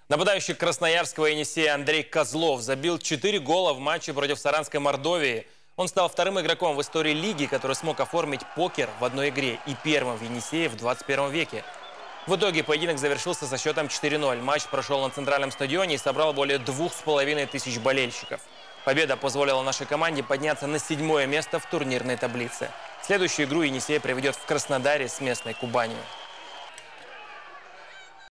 Нападающий красноярского Енисея Андрей Козлов забил 4 гола в матче против Саранской Мордовии. Он стал вторым игроком в истории лиги, который смог оформить покер в одной игре, и первым в Енисее в 21 веке. В итоге поединок завершился со счетом 4-0. Матч прошел на центральном стадионе и собрал более 2500 болельщиков. Победа позволила нашей команде подняться на 7-е место в турнирной таблице. Следующую игру Енисей проведет в Краснодаре с местной Кубанью.